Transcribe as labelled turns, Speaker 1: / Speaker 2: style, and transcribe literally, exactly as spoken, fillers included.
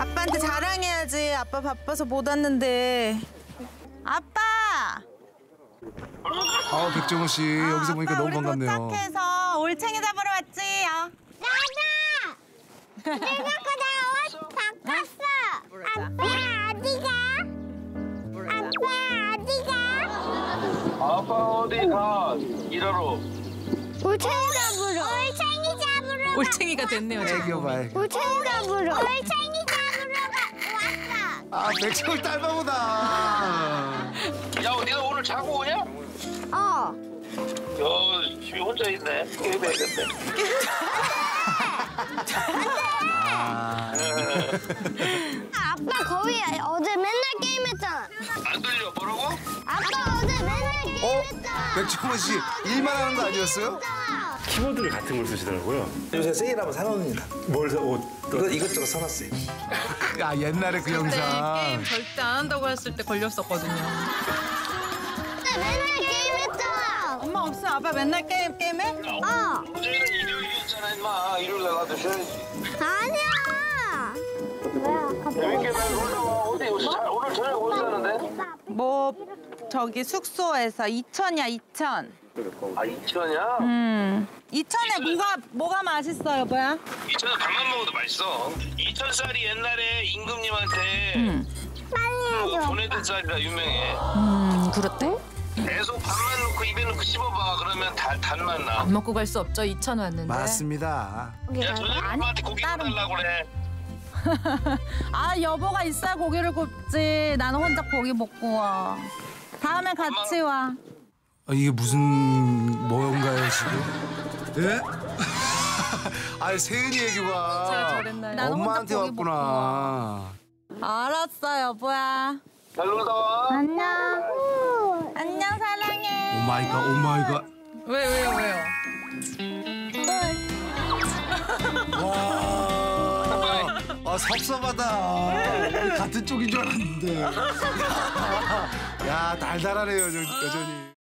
Speaker 1: 아빠한테 자랑해야지. 아빠 바빠서 못 왔는데. 아빠!
Speaker 2: 아, 백종원 씨
Speaker 1: 아,
Speaker 2: 여기서 보니까
Speaker 1: 아빠,
Speaker 2: 너무
Speaker 1: 우리
Speaker 2: 반갑네요.
Speaker 1: 도착해서 올챙이 잡으러 왔지요.
Speaker 3: 나나! 내가 그날 옷 바꿨어. 아빠 어디가? 아빠 어디가?
Speaker 4: 아빠 어디 가? 일하러.
Speaker 3: 올챙이 잡으러. 올챙이 잡으러.
Speaker 1: 올챙이가 됐네요.
Speaker 2: 애교 봐.
Speaker 3: 올챙이 잡으러. 올챙이 잡으러 가, 왔어.
Speaker 2: 아, 백종원 딸바보다.
Speaker 4: 야, 네가 오늘 자고 오냐?
Speaker 3: 어.
Speaker 4: 야, 집에 혼자 있네. 깨워야겠네.
Speaker 2: 아,
Speaker 3: 아빠 거의 어제 맨날 게임했잖아.
Speaker 4: 안 들려, 뭐라고?
Speaker 3: 아빠 어제 맨날
Speaker 2: 어?
Speaker 3: 게임했잖아.
Speaker 2: 백종원 씨 일만 하는 거 아니었어요?
Speaker 5: 키보드를 같은 걸 쓰시더라고요.
Speaker 6: 요새 세일하면 사놓습니다.
Speaker 5: 뭘 사, 옷.
Speaker 6: 이거 이것저것 사놨어요.
Speaker 2: 아, 옛날에 그 영상.
Speaker 1: 게임 절대 안 한다고 했을 때 걸렸었거든요.
Speaker 3: 어제 맨날 게임했잖아.
Speaker 1: 엄마 없어. 아빠 맨날 게임 게임해?
Speaker 3: 어.
Speaker 4: 어제는 일요일이었잖아, 임마. 일요일 날 가도 쉬어야지.
Speaker 3: 아니야.
Speaker 4: 재밌게 날 놀러 와. 어디, 오늘, 자, 오늘 저녁 어디 사는데?
Speaker 1: 뭐 저기 숙소에서 이천이야 이천.
Speaker 4: 아, 이천이야?
Speaker 1: 음. 이천에 뭐가 뭐가 맛있어요, 뭐야?
Speaker 4: 이천은 밥만 먹어도 맛있어. 이천 쌀이 옛날에 임금님한테
Speaker 1: 음.
Speaker 3: 빨리
Speaker 4: 그
Speaker 3: 해줘.
Speaker 4: 보내준 쌀이라 유명해.
Speaker 1: 음, 그렇대?
Speaker 4: 계속 밥만 넣고 입에 넣고 씹어봐. 그러면 다, 단맛 나.
Speaker 1: 안 먹고 갈 수 없죠. 이천 왔는데.
Speaker 2: 맞습니다.
Speaker 4: 야, 저녁에 엄마한테 고기
Speaker 1: 따로.
Speaker 4: 사달라고 그래.
Speaker 1: 아, 여보가 있어야 고기를 굽지. 나는 혼자 고기 먹고 와. 다음에 같이 와.
Speaker 2: 아, 이게 무슨 뭔가요 지금? 예? 아, 세은이
Speaker 1: 제가
Speaker 2: 애교가
Speaker 1: 저랬나요? 나는 혼자
Speaker 2: 엄마한테
Speaker 1: 고기
Speaker 2: 왔구나.
Speaker 1: 알았어, 여보야.
Speaker 4: 잘 놀다 와.
Speaker 3: 안녕.
Speaker 1: 안녕, 사랑해.
Speaker 2: 오 마이 갓, 오 마이 갓.
Speaker 1: 왜, 왜요, 왜요?
Speaker 2: 와, 아, 섭섭하다. 우리 같은 쪽인 줄 알았는데. 야, 달달하네요, 저- 여전히.